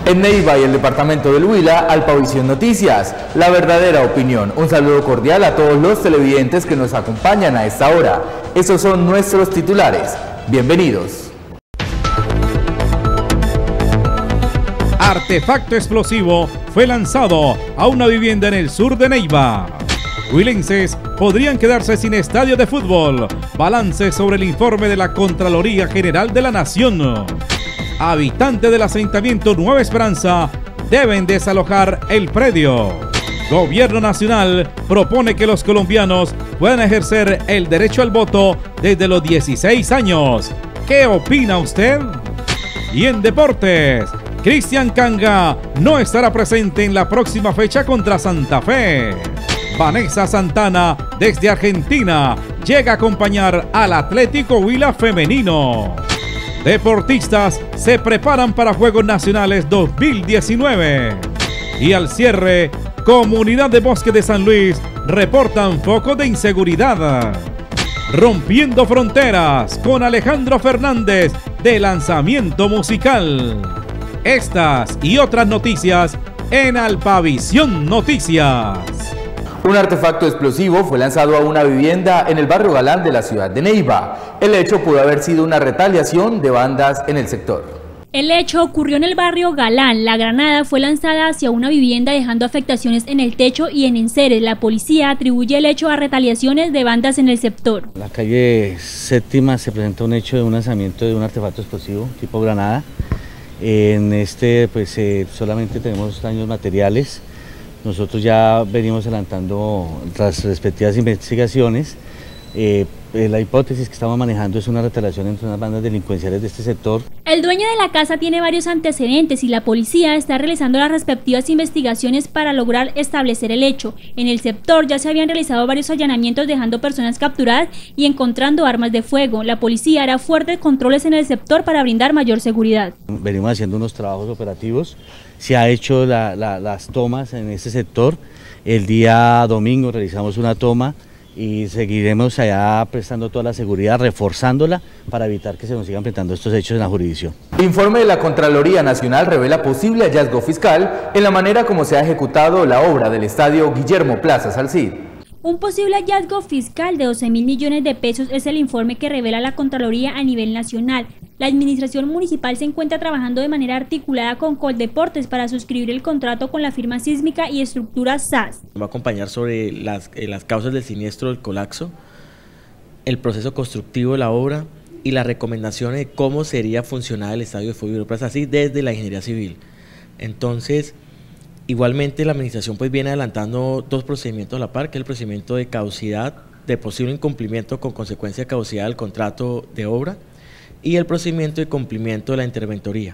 En Neiva y el departamento del Huila, Alpavisión Noticias, la verdadera opinión. Un saludo cordial a todos los televidentes que nos acompañan a esta hora. Esos son nuestros titulares. Bienvenidos. Artefacto explosivo fue lanzado a una vivienda en el sur de Neiva. Huilenses podrían quedarse sin estadio de fútbol. Balance sobre el informe de la Contraloría General de la Nación. Habitantes del asentamiento Nueva Esperanza deben desalojar el predio. Gobierno Nacional propone que los colombianos puedan ejercer el derecho al voto desde los 16 años. ¿Qué opina usted? Y en deportes, Cristian Canga no estará presente en la próxima fecha contra Santa Fe. Vanessa Santana, desde Argentina, llega a acompañar al Atlético Huila femenino. Deportistas se preparan para Juegos Nacionales 2019. Y al cierre, Comunidad de Bosque de San Luis reportan focos de inseguridad. Rompiendo fronteras con Alejandro Fernández de lanzamiento musical. Estas y otras noticias en Alpavisión Noticias. Un artefacto explosivo fue lanzado a una vivienda en el barrio Galán de la ciudad de Neiva. El hecho pudo haber sido una retaliación de bandas en el sector. El hecho ocurrió en el barrio Galán. La granada fue lanzada hacia una vivienda dejando afectaciones en el techo y en enseres. La policía atribuye el hecho a retaliaciones de bandas en el sector. En la calle Séptima se presenta un hecho de un lanzamiento de un artefacto explosivo tipo granada. En este pues solamente tenemos daños materiales. Nosotros ya venimos adelantando las respectivas investigaciones. La hipótesis que estamos manejando es una retaliación entre unas bandas delincuenciales de este sector. El dueño de la casa tiene varios antecedentes y la policía está realizando las respectivas investigaciones para lograr establecer el hecho. En el sector ya se habían realizado varios allanamientos dejando personas capturadas y encontrando armas de fuego. La policía hará fuertes controles en el sector para brindar mayor seguridad. Venimos haciendo unos trabajos operativos, se ha hecho las tomas en este sector. El día domingo realizamos una toma y seguiremos allá prestando toda la seguridad, reforzándola para evitar que se nos sigan presentando estos hechos en la jurisdicción. Informe de la Contraloría Nacional revela posible hallazgo fiscal en la manera como se ha ejecutado la obra del estadio Guillermo Plaza Salcid. Un posible hallazgo fiscal de 12.000 millones de pesos es el informe que revela la Contraloría a nivel nacional. La administración municipal se encuentra trabajando de manera articulada con Coldeportes para suscribir el contrato con la firma sísmica y estructura SAS. Va a acompañar sobre las causas del siniestro del colapso, el proceso constructivo de la obra y las recomendaciones de cómo sería funcionar el estadio de fútbol Guillermo Plaza Salcid desde la ingeniería civil. Entonces, igualmente la administración pues viene adelantando dos procedimientos a la par, que es el procedimiento de caducidad, de posible incumplimiento con consecuencia de caducidad del contrato de obra, y el procedimiento de cumplimiento de la interventoría.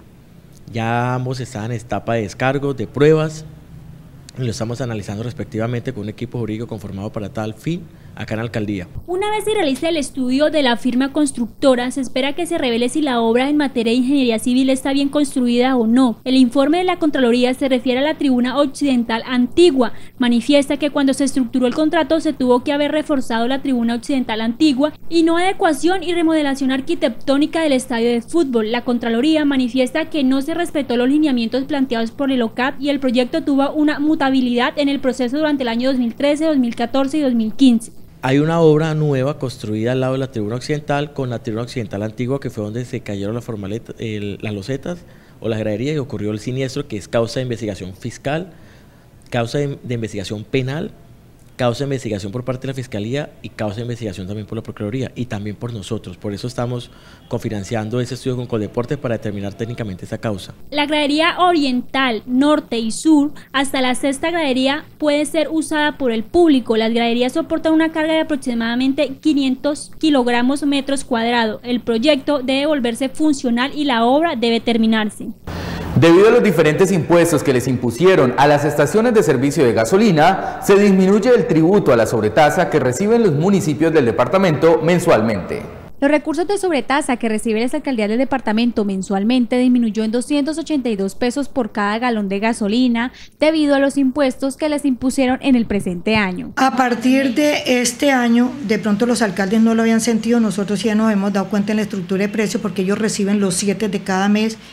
Ya ambos están en etapa de descargo, de pruebas, y lo estamos analizando respectivamente con un equipo jurídico conformado para tal fin acá en la alcaldía. Una vez se realice el estudio de la firma constructora, se espera que se revele si la obra en materia de ingeniería civil está bien construida o no. El informe de la Contraloría se refiere a la tribuna occidental antigua. Manifiesta que cuando se estructuró el contrato se tuvo que haber reforzado la tribuna occidental antigua y no adecuación y remodelación arquitectónica del estadio de fútbol. La Contraloría manifiesta que no se respetó los lineamientos planteados por el OCAP y el proyecto tuvo una mutabilidad en el proceso durante el año 2013, 2014 y 2015. Hay una obra nueva construida al lado de la tribuna occidental con la tribuna occidental antigua, que fue donde se cayeron las losetas o las graderías y ocurrió el siniestro, que es causa de investigación fiscal, causa de investigación penal, causa de investigación por parte de la Fiscalía y causa de investigación también por la Procuraduría y también por nosotros. Por eso estamos cofinanciando ese estudio con Coldeportes para determinar técnicamente esa causa. La gradería oriental, norte y sur, hasta la sexta gradería puede ser usada por el público. Las graderías soportan una carga de aproximadamente 500 kilogramos metros cuadrados. El proyecto debe volverse funcional y la obra debe terminarse. Debido a los diferentes impuestos que les impusieron a las estaciones de servicio de gasolina, se disminuye el tributo a la sobretasa que reciben los municipios del departamento mensualmente. Los recursos de sobretasa que reciben las alcaldías del departamento mensualmente disminuyó en 282 pesos por cada galón de gasolina debido a los impuestos que les impusieron en el presente año. A partir de este año, de pronto los alcaldes no lo habían sentido, nosotros ya nos hemos dado cuenta en la estructura de precios porque ellos reciben los 7 de cada mes.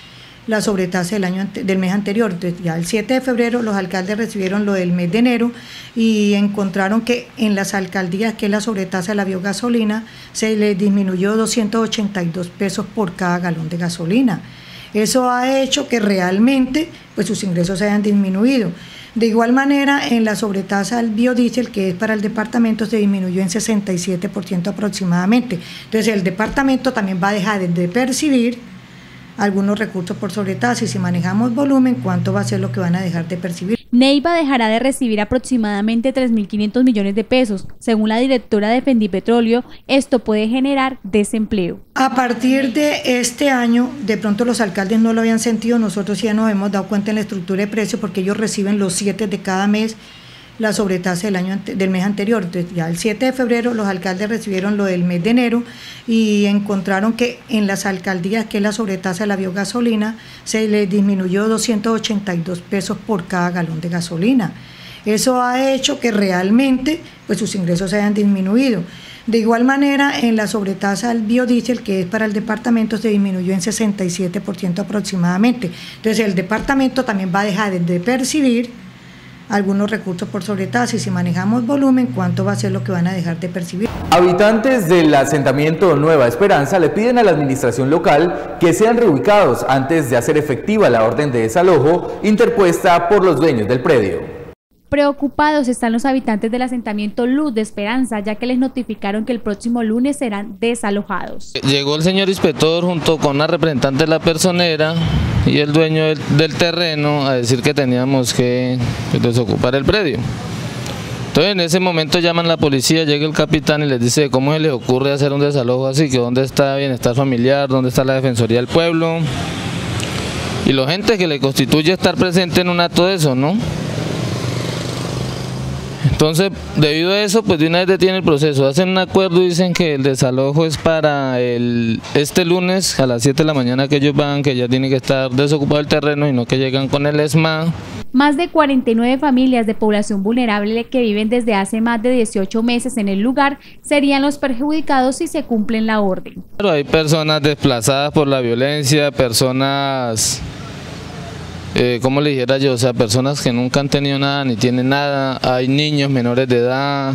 la sobretasa del mes anterior. Entonces, ya el 7 de febrero los alcaldes recibieron lo del mes de enero y encontraron que en las alcaldías, que es la sobretasa de la biogasolina, se les disminuyó 282 pesos por cada galón de gasolina. Eso ha hecho que realmente pues, sus ingresos se hayan disminuido. De igual manera, en la sobretasa del biodiesel, que es para el departamento, se disminuyó en 67% aproximadamente. Entonces, el departamento también va a dejar de percibir algunos recursos por sobretasa, y si manejamos volumen, ¿cuánto va a ser lo que van a dejar de percibir? Neiva dejará de recibir aproximadamente 3.500 millones de pesos. Según la directora de Fendipetróleo, esto puede generar desempleo. A partir de este año, de pronto los alcaldes no lo habían sentido, nosotros ya nos hemos dado cuenta en la estructura de precios, porque ellos reciben los 7 de cada mes, la sobretasa del mes anterior. Entonces, ya el 7 de febrero los alcaldes recibieron lo del mes de enero y encontraron que en las alcaldías, que es la sobretasa de la biogasolina, se les disminuyó 282 pesos por cada galón de gasolina. Eso ha hecho que realmente pues, sus ingresos se hayan disminuido. De igual manera, en la sobretasa del biodiesel, que es para el departamento, se disminuyó en 67% aproximadamente. Entonces, el departamento también va a dejar de percibir algunos recursos por sobretasa, y si manejamos volumen, ¿cuánto va a ser lo que van a dejar de percibir? Habitantes del asentamiento Nueva Esperanza le piden a la administración local que sean reubicados antes de hacer efectiva la orden de desalojo interpuesta por los dueños del predio. Preocupados están los habitantes del asentamiento Luz de Esperanza, ya que les notificaron que el próximo lunes serán desalojados. Llegó el señor inspector junto con una representante de la personera y el dueño del terreno a decir que teníamos que desocupar el predio. Entonces en ese momento llaman a la policía, llega el capitán y les dice cómo se les ocurre hacer un desalojo así, que dónde está bienestar familiar, dónde está la defensoría del pueblo y la gente que le constituye estar presente en un acto de eso, ¿no? Entonces, debido a eso, pues de una vez detiene el proceso, hacen un acuerdo y dicen que el desalojo es para este lunes a las 7 de la mañana que ellos van, que ya tiene que estar desocupado el terreno y no que llegan con el ESMA. Más de 49 familias de población vulnerable que viven desde hace más de 18 meses en el lugar serían los perjudicados si se cumplen la orden. Pero hay personas desplazadas por la violencia, personas... como le dijera yo, o sea, personas que nunca han tenido nada ni tienen nada, hay niños menores de edad,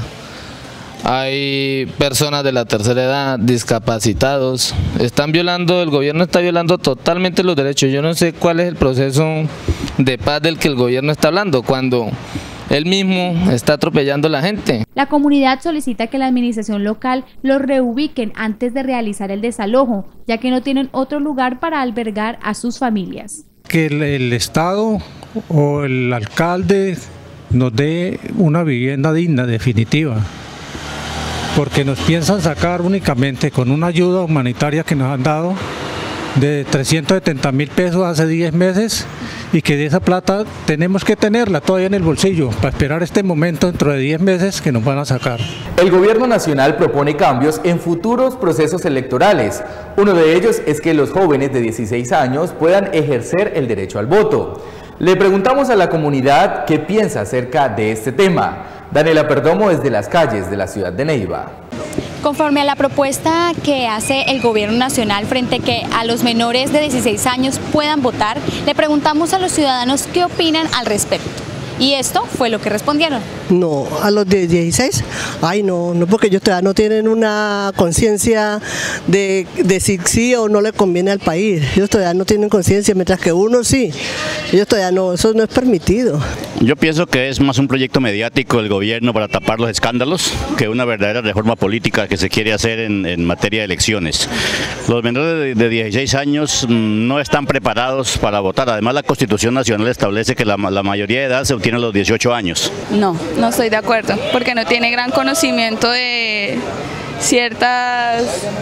hay personas de la tercera edad, discapacitados, el gobierno está violando totalmente los derechos. Yo no sé cuál es el proceso de paz del que el gobierno está hablando, cuando él mismo está atropellando a la gente. La comunidad solicita que la administración local los reubiquen antes de realizar el desalojo, ya que no tienen otro lugar para albergar a sus familias. Que el Estado o el alcalde nos dé una vivienda digna, definitiva, porque nos piensan sacar únicamente con una ayuda humanitaria que nos han dado de 370.000 pesos hace 10 meses y que de esa plata tenemos que tenerla todavía en el bolsillo para esperar este momento dentro de 10 meses que nos van a sacar. El gobierno nacional propone cambios en futuros procesos electorales. Uno de ellos es que los jóvenes de 16 años puedan ejercer el derecho al voto. Le preguntamos a la comunidad qué piensa acerca de este tema. Daniela Perdomo desde las calles de la ciudad de Neiva. Conforme a la propuesta que hace el gobierno nacional frente a que a los menores de 16 años puedan votar, le preguntamos a los ciudadanos qué opinan al respecto. Y esto fue lo que respondieron. No, a los de 16, ay no, porque ellos todavía no tienen una conciencia de si sí o no le conviene al país. Ellos todavía no tienen conciencia, mientras que uno sí. Ellos todavía no, eso no es permitido. Yo pienso que es más un proyecto mediático del gobierno para tapar los escándalos que una verdadera reforma política que se quiere hacer en materia de elecciones. Los menores de 16 años no están preparados para votar. Además, la Constitución Nacional establece que la mayoría de edad se obtiene a los 18 años. No estoy de acuerdo, porque no tiene gran conocimiento de ciertas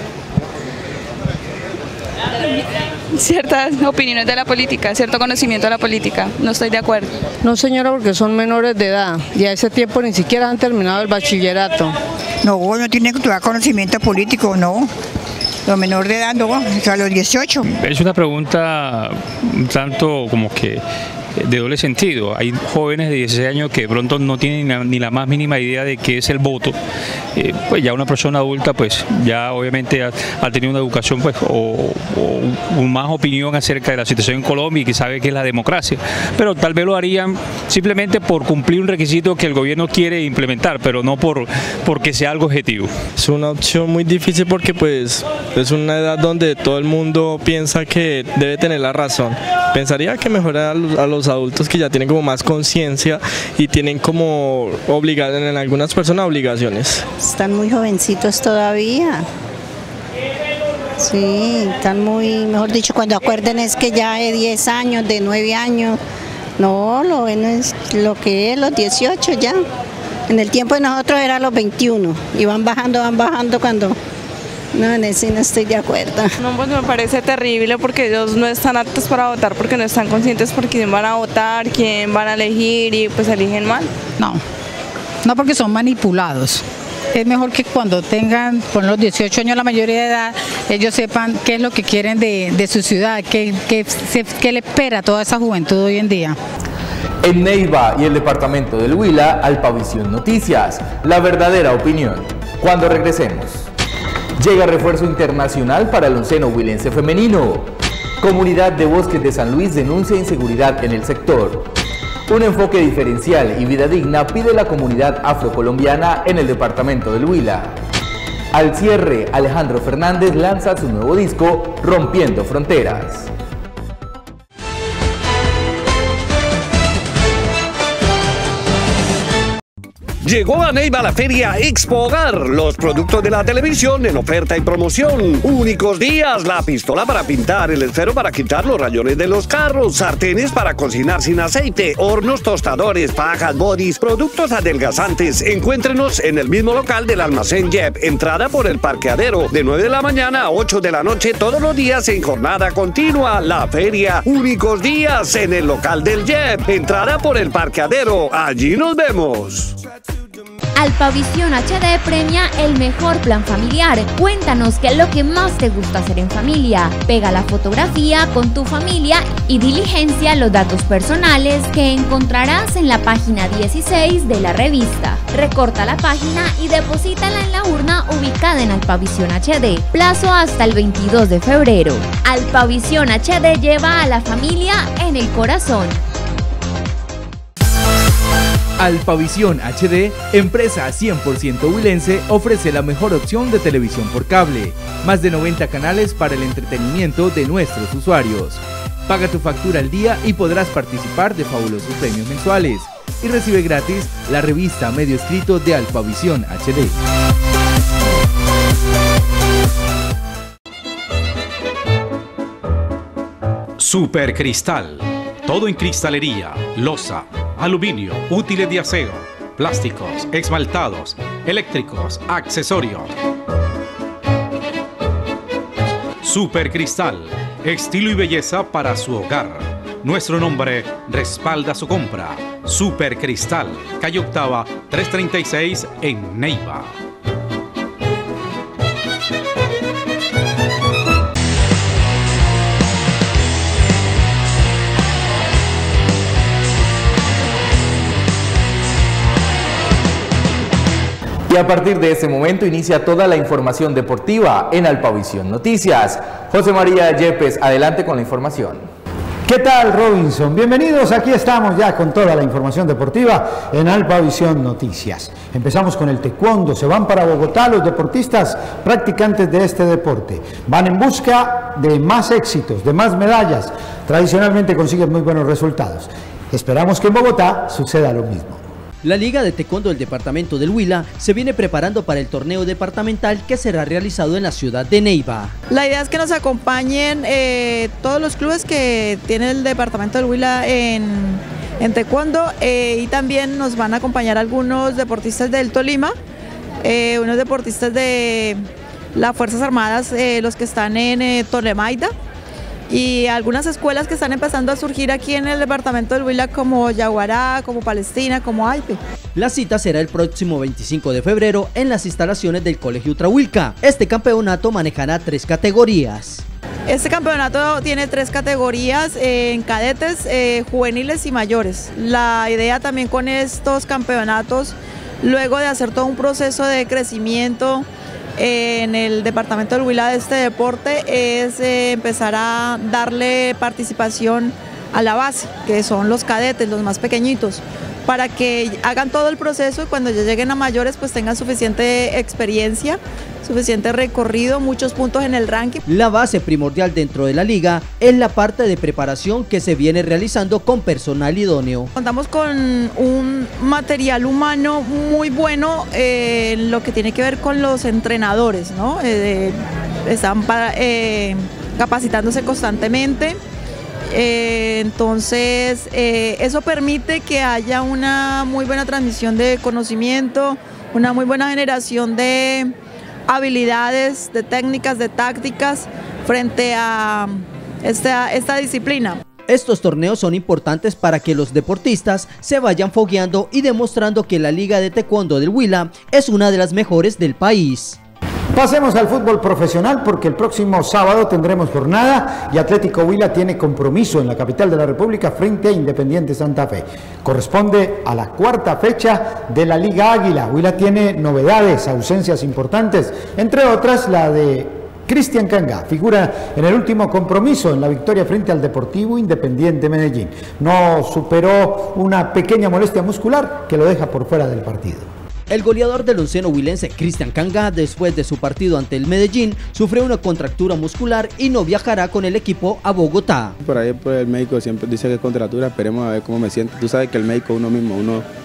opiniones de la política, cierto conocimiento de la política. No estoy de acuerdo. No, señora, porque son menores de edad y a ese tiempo ni siquiera han terminado el bachillerato. No tiene que tener conocimiento político, no. Los menores de edad, no, a los 18. Es una pregunta un tanto como que de doble sentido. Hay jóvenes de 16 años que de pronto no tienen ni la más mínima idea de qué es el voto. Pues ya una persona adulta pues ya obviamente ha tenido una educación pues o más opinión acerca de la situación en Colombia y que sabe qué es la democracia, pero tal vez lo harían simplemente por cumplir un requisito que el gobierno quiere implementar, pero no porque sea algo objetivo. Es una opción muy difícil porque pues es una edad donde todo el mundo piensa que debe tener la razón. Pensaría que mejora a los adultos que ya tienen como más conciencia y tienen como en algunas personas obligaciones. Están muy jovencitos todavía. Sí, están muy, mejor dicho, cuando acuerden es que ya de 10 años, de 9 años, no, lo bueno es lo que es, los 18 ya. En el tiempo de nosotros era los 21 y van bajando cuando... No, en eso no estoy de acuerdo. No, pues me parece terrible porque ellos no están aptos para votar porque no están conscientes por quién van a votar, quién van a elegir y pues eligen mal. No porque son manipulados. Es mejor que cuando tengan, por los 18 años, la mayoría de edad, ellos sepan qué es lo que quieren de su ciudad, qué le espera a toda esa juventud hoy en día. En Neiva y el departamento del Huila, Alpavisión Noticias, la verdadera opinión. Cuando regresemos. Llega refuerzo internacional para el onceno huilense femenino. Comunidad de Bosques de San Luis denuncia inseguridad en el sector. Un enfoque diferencial y vida digna pide la comunidad afrocolombiana en el departamento del Huila. Al cierre, Alejandro Fernández lanza su nuevo disco, Rompiendo Fronteras. Llegó a Neiva la feria Expo Hogar, los productos de la televisión en oferta y promoción. Únicos días, la pistola para pintar, el esfero para quitar los rayones de los carros, sartenes para cocinar sin aceite, hornos, tostadores, fajas, bodys, productos adelgazantes. Encuéntrenos en el mismo local del almacén Yep, entrada por el parqueadero, de 9 de la mañana a 8 de la noche todos los días en jornada continua. La feria, únicos días en el local del Yep, entrada por el parqueadero. Allí nos vemos. Alpavisión HD premia el mejor plan familiar. Cuéntanos qué es lo que más te gusta hacer en familia. Pega la fotografía con tu familia y diligencia los datos personales que encontrarás en la página 16 de la revista. Recorta la página y deposítala en la urna ubicada en Alpavisión HD. Plazo hasta el 22 de febrero. Alpavisión HD lleva a la familia en el corazón. Alpavisión HD, empresa 100% huilense, ofrece la mejor opción de televisión por cable. Más de 90 canales para el entretenimiento de nuestros usuarios. Paga tu factura al día y podrás participar de fabulosos premios mensuales. Y recibe gratis la revista medio escrito de Alpavisión HD. Supercristal. Todo en cristalería, loza, aluminio, útiles de aseo, plásticos, esmaltados, eléctricos, accesorios. Supercristal, estilo y belleza para su hogar. Nuestro nombre respalda su compra. Supercristal, calle Octava, 336 en Neiva. Y a partir de ese momento inicia toda la información deportiva en Alpavisión Noticias. José María Yepes, adelante con la información. ¿Qué tal, Robinson? Bienvenidos, aquí estamos ya con toda la información deportiva en Alpavisión Noticias. Empezamos con el taekwondo, se van para Bogotá los deportistas practicantes de este deporte. Van en busca de más éxitos, de más medallas. Tradicionalmente consiguen muy buenos resultados. Esperamos que en Bogotá suceda lo mismo. La Liga de Taekwondo del departamento del Huila se viene preparando para el torneo departamental que será realizado en la ciudad de Neiva. La idea es que nos acompañen todos los clubes que tiene el departamento del Huila en Taekwondo y también nos van a acompañar algunos deportistas del Tolima, unos deportistas de las Fuerzas Armadas, los que están en Tolemaida, y algunas escuelas que están empezando a surgir aquí en el departamento del Huila como Yaguará, como Palestina, como Aipe. La cita será el próximo 25 de febrero en las instalaciones del Colegio Utrahuilca. Este campeonato manejará 3 categorías. Este campeonato tiene 3 categorías, en cadetes, juveniles y mayores. La idea también con estos campeonatos, luego de hacer todo un proceso de crecimiento en el departamento del Huila de este deporte, es empezar a darle participación a la base, que son los cadetes, los más pequeñitos, para que hagan todo el proceso y cuando ya lleguen a mayores pues tengan suficiente experiencia, suficiente recorrido, muchos puntos en el ranking. La base primordial dentro de la liga es la parte de preparación que se viene realizando con personal idóneo. Contamos con un material humano muy bueno en lo que tiene que ver con los entrenadores, ¿no? Están capacitándose constantemente. Entonces eso permite que haya una muy buena transmisión de conocimiento, una muy buena generación de habilidades, de técnicas, de tácticas frente a esta disciplina. Estos torneos son importantes para que los deportistas se vayan fogueando y demostrando que la Liga de Taekwondo del Huila es una de las mejores del país. Pasemos al fútbol profesional porque el próximo sábado tendremos jornada y Atlético Huila tiene compromiso en la capital de la República frente a Independiente Santa Fe. Corresponde a la 4ª fecha de la Liga Águila. Huila tiene novedades, ausencias importantes, entre otras la de Cristian Canga, figura en el último compromiso en la victoria frente al Deportivo Independiente Medellín. No superó una pequeña molestia muscular que lo deja por fuera del partido. El goleador del onceno huilense Cristian Canga, después de su partido ante el Medellín, sufrió una contractura muscular y no viajará con el equipo a Bogotá. Por ahí pues, el médico siempre dice que es contractura, esperemos a ver cómo me siento. Tú sabes que el médico uno mismo,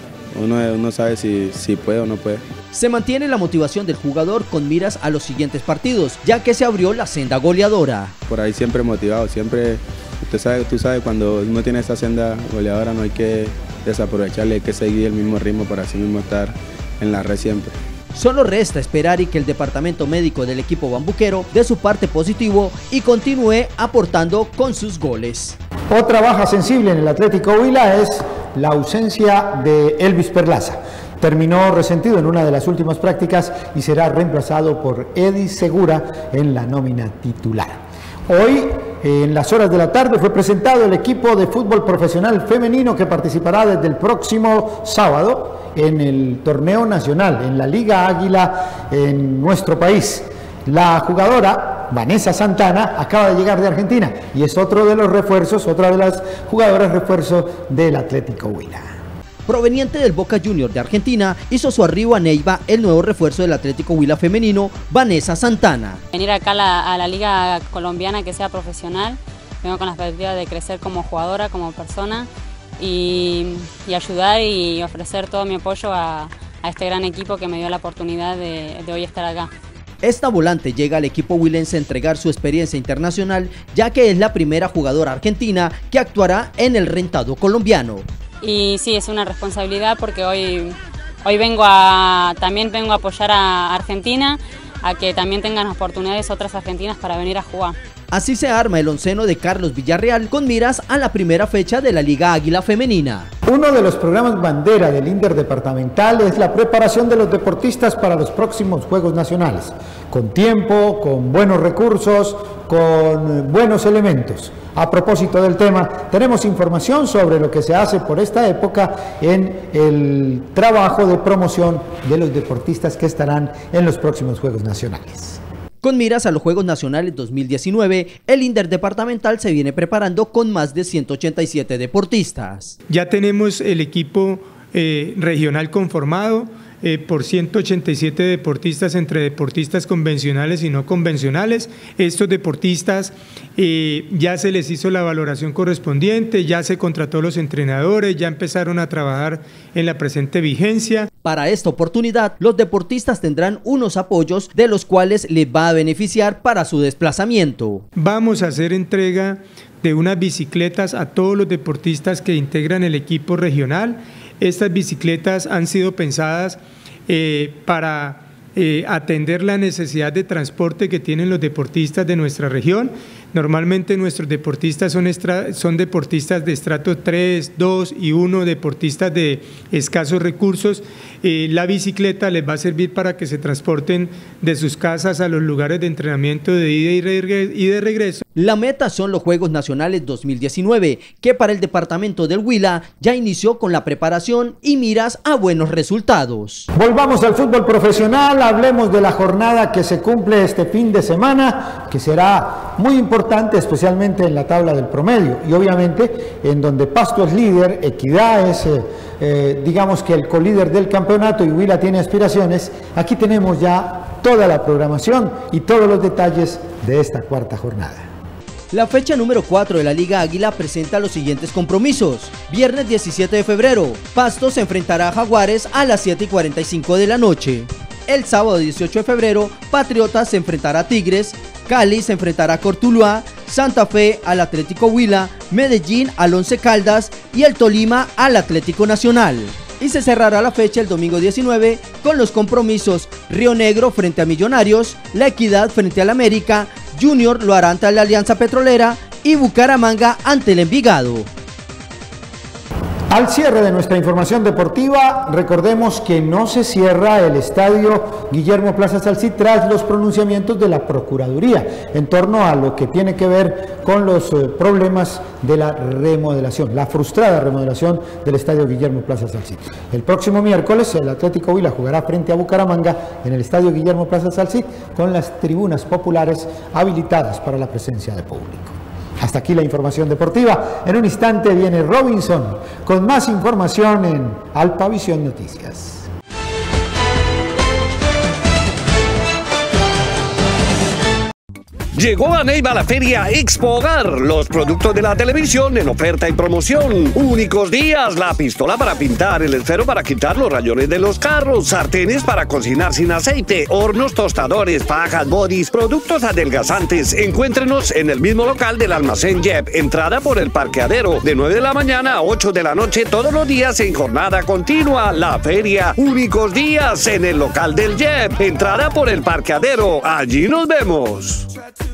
uno sabe si puede o no puede. Se mantiene la motivación del jugador con miras a los siguientes partidos, ya que se abrió la senda goleadora. Por ahí siempre motivado, siempre, tú sabes cuando uno tiene esa senda goleadora no hay que desaprovecharle, hay que seguir el mismo ritmo para así mismo estar en la red siempre. Solo resta esperar y que el departamento médico del equipo bambuquero dé su parte positivo y continúe aportando con sus goles. Otra baja sensible en el Atlético Huila es la ausencia de Elvis Perlaza. Terminó resentido en una de las últimas prácticas y será reemplazado por Eddie Segura en la nómina titular. Hoy, en las horas de la tarde, fue presentado el equipo de fútbol profesional femenino que participará desde el próximo sábado en el torneo nacional, en la Liga Águila en nuestro país. La jugadora Vanessa Santana acaba de llegar de Argentina y es otro de los refuerzos, otra de las jugadoras refuerzo del Atlético Huila. Proveniente del Boca Juniors de Argentina, hizo su arribo a Neiva el nuevo refuerzo del Atlético Huila femenino, Vanessa Santana. Venir acá a la liga colombiana que sea profesional, vengo con la expectativa de crecer como jugadora, como persona y ayudar y ofrecer todo mi apoyo a este gran equipo que me dio la oportunidad de hoy estar acá. Esta volante llega al equipo huilense a entregar su experiencia internacional, ya que es la primera jugadora argentina que actuará en el rentado colombiano. Y sí, es una responsabilidad porque hoy también vengo a apoyar a Argentina, a que también tengan oportunidades otras argentinas para venir a jugar. Así se arma el onceno de Carlos Villarreal con miras a la primera fecha de la Liga Águila Femenina. Uno de los programas bandera del interdepartamental es la preparación de los deportistas para los próximos Juegos Nacionales, con tiempo, con buenos recursos, con buenos elementos. A propósito del tema, tenemos información sobre lo que se hace por esta época en el trabajo de promoción de los deportistas que estarán en los próximos Juegos Nacionales. Con miras a los Juegos Nacionales 2019, el interdepartamental se viene preparando con más de 187 deportistas. Ya tenemos el equipo regional conformado por 187 deportistas entre deportistas convencionales y no convencionales. Estos deportistas ya se les hizo la valoración correspondiente, ya se contrató los entrenadores, ya empezaron a trabajar en la presente vigencia. Para esta oportunidad, los deportistas tendrán unos apoyos de los cuales les va a beneficiar para su desplazamiento. Vamos a hacer entrega de unas bicicletas a todos los deportistas que integran el equipo regional. Estas bicicletas han sido pensadas para atender la necesidad de transporte que tienen los deportistas de nuestra región. Normalmente nuestros deportistas son deportistas de estrato 3, 2 y 1, deportistas de escasos recursos. La bicicleta les va a servir para que se transporten de sus casas a los lugares de entrenamiento de ida y de regreso. La meta son los Juegos Nacionales 2019, que para el departamento del Huila ya inició con la preparación y miras a buenos resultados. Volvamos al fútbol profesional, hablemos de la jornada que se cumple este fin de semana, que será muy importante, especialmente en la tabla del promedio, y obviamente en donde Pasto es líder, Equidad es digamos que el colíder del campeonato y Huila tiene aspiraciones. Aquí tenemos ya toda la programación y todos los detalles de esta cuarta jornada. La fecha número 4 de la Liga Águila presenta los siguientes compromisos. Viernes 17 de febrero, Pasto se enfrentará a Jaguares a las 7:45 de la noche. El sábado 18 de febrero, Patriotas se enfrentará a Tigres, Cali se enfrentará a Cortuluá, Santa Fe al Atlético Huila, Medellín al Once Caldas y el Tolima al Atlético Nacional. Y se cerrará la fecha el domingo 19 con los compromisos Río Negro frente a Millonarios, La Equidad frente al América, Junior lo hará ante la Alianza Petrolera y Bucaramanga ante el Envigado. Al cierre de nuestra información deportiva, recordemos que no se cierra el estadio Guillermo Plaza Salcí tras los pronunciamientos de la Procuraduría en torno a lo que tiene que ver con los problemas de la remodelación, la frustrada remodelación del estadio Guillermo Plaza Salcí. El próximo miércoles el Atlético Huila jugará frente a Bucaramanga en el estadio Guillermo Plaza Salcí con las tribunas populares habilitadas para la presencia de público. Hasta aquí la información deportiva. En un instante viene Robinson con más información en Alpavisión Noticias. Llegó a Neiva la feria Expo Hogar, los productos de la televisión en oferta y promoción. Únicos días, la pistola para pintar, el esfero para quitar los rayones de los carros, sartenes para cocinar sin aceite, hornos, tostadores, fajas, bodies, productos adelgazantes. Encuéntrenos en el mismo local del almacén Jeb, entrada por el parqueadero, de 9 de la mañana a 8 de la noche todos los días en jornada continua. La feria, únicos días en el local del Jeb, entrada por el parqueadero. Allí nos vemos.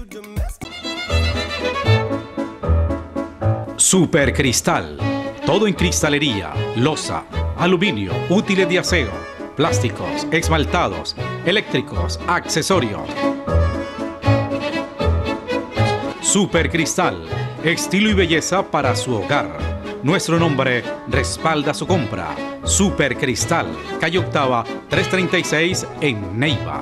Super Cristal, todo en cristalería, loza, aluminio, útiles de aseo, plásticos, esmaltados, eléctricos, accesorios. Super Cristal, estilo y belleza para su hogar. Nuestro nombre respalda su compra. Super Cristal, calle Octava, 336 en Neiva.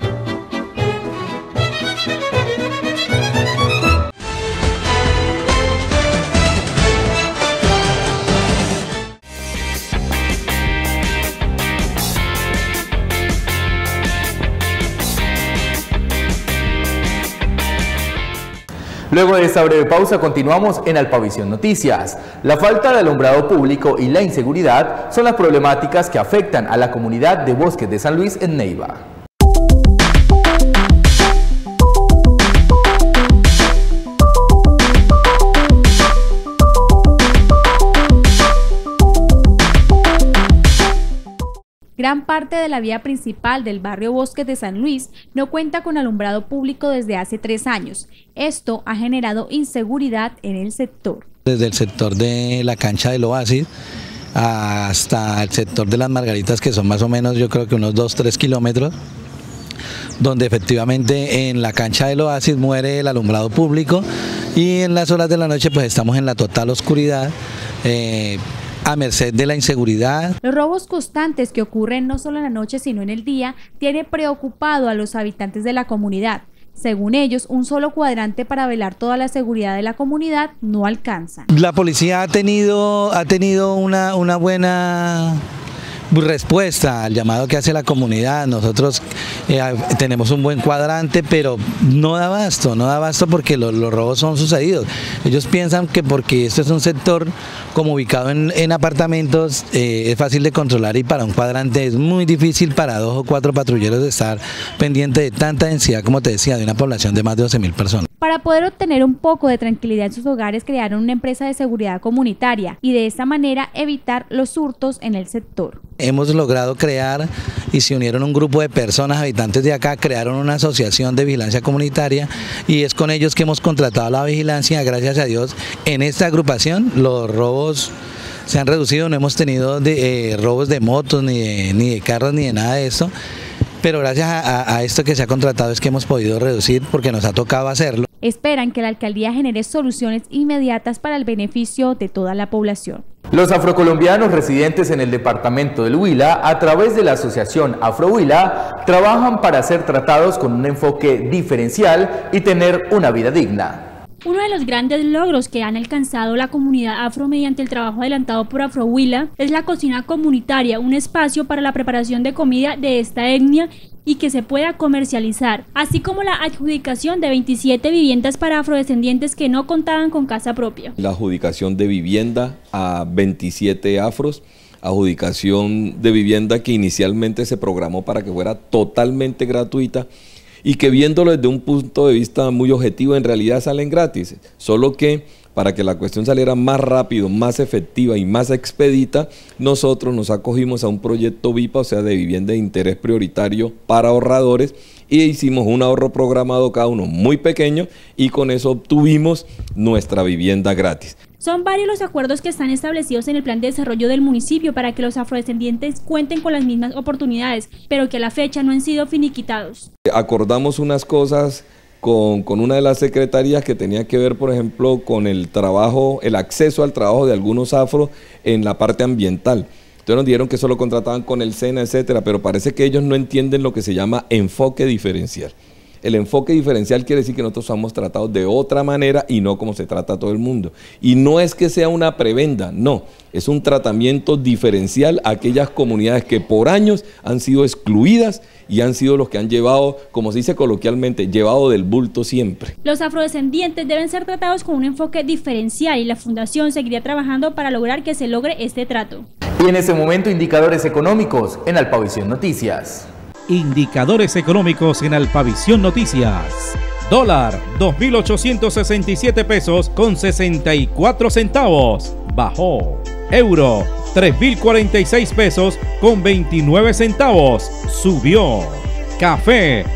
Luego de esta breve pausa continuamos en Alpavisión Noticias. La falta de alumbrado público y la inseguridad son las problemáticas que afectan a la comunidad de Bosques de San Luis en Neiva. Gran parte de la vía principal del barrio Bosques de San Luis no cuenta con alumbrado público desde hace 3 años. Esto ha generado inseguridad en el sector. Desde el sector de la cancha del Oasis hasta el sector de las Margaritas, que son más o menos yo creo que unos 2-3 kilómetros, donde efectivamente en la cancha del Oasis muere el alumbrado público y en las horas de la noche pues estamos en la total oscuridad, a merced de la inseguridad. Los robos constantes que ocurren no solo en la noche sino en el día tiene preocupado a los habitantes de la comunidad. Según ellos, un solo cuadrante para velar toda la seguridad de la comunidad no alcanza. La policía ha tenido una buena respuesta al llamado que hace la comunidad. Nosotros tenemos un buen cuadrante, pero no da abasto porque los robos son sucedidos. Ellos piensan que porque esto es un sector como ubicado en apartamentos, es fácil de controlar, y para un cuadrante es muy difícil para 2 o 4 patrulleros de estar pendiente de tanta densidad, como te decía, de una población de más de 12.000 personas. Para poder obtener un poco de tranquilidad en sus hogares, crearon una empresa de seguridad comunitaria y de esta manera evitar los hurtos en el sector. Hemos logrado crear y se unieron un grupo de personas, habitantes de acá, crearon una asociación de vigilancia comunitaria y es con ellos que hemos contratado la vigilancia. Gracias a Dios, en esta agrupación los robos se han reducido, no hemos tenido robos de motos, ni de carros, ni de nada de esto, pero gracias a esto que se ha contratado es que hemos podido reducir porque nos ha tocado hacerlo. Esperan que la alcaldía genere soluciones inmediatas para el beneficio de toda la población. Los afrocolombianos residentes en el departamento del Huila, a través de la asociación Afrohuila, trabajan para ser tratados con un enfoque diferencial y tener una vida digna. Uno de los grandes logros que han alcanzado la comunidad afro mediante el trabajo adelantado por Afrohuila es la cocina comunitaria, un espacio para la preparación de comida de esta etnia y que se pueda comercializar, así como la adjudicación de 27 viviendas para afrodescendientes que no contaban con casa propia. La adjudicación de vivienda a 27 afros, adjudicación de vivienda que inicialmente se programó para que fuera totalmente gratuita, y que viéndolo desde un punto de vista muy objetivo, en realidad salen gratis, solo que para que la cuestión saliera más rápido, más efectiva y más expedita, nosotros nos acogimos a un proyecto VIPA, o sea, de vivienda de interés prioritario para ahorradores, y hicimos un ahorro programado cada uno muy pequeño, y con eso obtuvimos nuestra vivienda gratis. Son varios los acuerdos que están establecidos en el plan de desarrollo del municipio para que los afrodescendientes cuenten con las mismas oportunidades, pero que a la fecha no han sido finiquitados. Acordamos unas cosas con una de las secretarías que tenía que ver, por ejemplo, con el trabajo, el acceso al trabajo de algunos afros en la parte ambiental. Entonces nos dijeron que solo contrataban con el SENA, etcétera, pero parece que ellos no entienden lo que se llama enfoque diferencial. El enfoque diferencial quiere decir que nosotros somos tratados de otra manera y no como se trata a todo el mundo. Y no es que sea una prebenda, no, es un tratamiento diferencial a aquellas comunidades que por años han sido excluidas y han sido los que han llevado, como se dice coloquialmente, llevado del bulto siempre. Los afrodescendientes deben ser tratados con un enfoque diferencial y la Fundación seguiría trabajando para lograr que se logre este trato. Y en ese momento, indicadores económicos en Alpavisión Noticias. Indicadores económicos en Alpavisión Noticias. Dólar, 2.867 pesos con 64 centavos. Bajó. Euro, 3.046 pesos con 29 centavos. Subió. Café,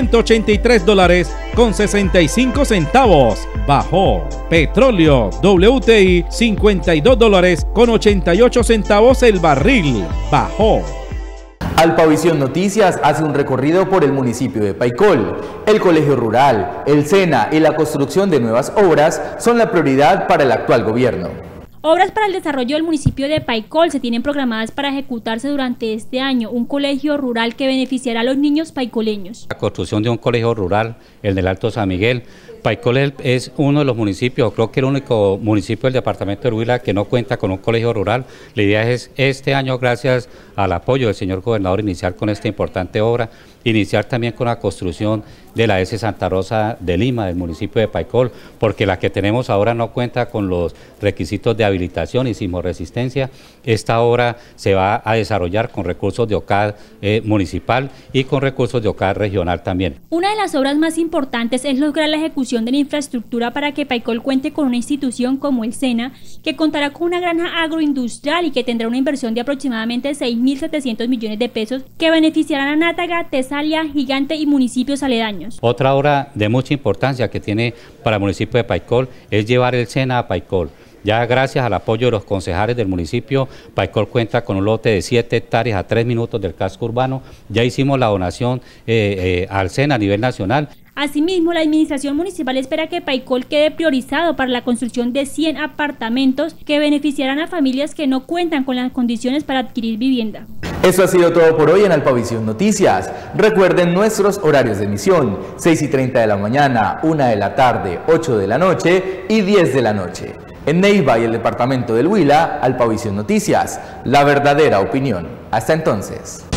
183 dólares con 65 centavos. Bajó. Petróleo, WTI, 52 dólares con 88 centavos el barril. Bajó. Alpavisión Noticias hace un recorrido por el municipio de Paicol. El colegio rural, el SENA y la construcción de nuevas obras son la prioridad para el actual gobierno. Obras para el desarrollo del municipio de Paicol se tienen programadas para ejecutarse durante este año. Un colegio rural que beneficiará a los niños paicoleños. La construcción de un colegio rural, el del Alto San Miguel. Paicol es uno de los municipios, creo que el único municipio del departamento del Huila que no cuenta con un colegio rural. La idea es este año, gracias al apoyo del señor gobernador, iniciar con esta importante obra, iniciar también con la construcción de la S. Santa Rosa de Lima, del municipio de Paicol, porque la que tenemos ahora no cuenta con los requisitos de habilitación y sismoresistencia. Esta obra se va a desarrollar con recursos de OCAD municipal y con recursos de OCAD regional también. Una de las obras más importantes es lograr la ejecución de la infraestructura para que Paicol cuente con una institución como el SENA, que contará con una granja agroindustrial y que tendrá una inversión de aproximadamente 6.700 millones de pesos que beneficiarán a Nátaga, Tesalia, Gigante y municipios aledaños. Otra obra de mucha importancia que tiene para el municipio de Paicol es llevar el SENA a Paicol. Ya gracias al apoyo de los concejales del municipio, Paicol cuenta con un lote de 7 hectáreas a 3 minutos del casco urbano. Ya hicimos la donación al SENA a nivel nacional. Asimismo, la administración municipal espera que Paicol quede priorizado para la construcción de 100 apartamentos que beneficiarán a familias que no cuentan con las condiciones para adquirir vivienda. Eso ha sido todo por hoy en Alpavisión Noticias. Recuerden nuestros horarios de emisión: 6:30 de la mañana, 1 de la tarde, 8 de la noche y 10 de la noche. En Neiva y el departamento del Huila, Alpavisión Noticias, la verdadera opinión. Hasta entonces.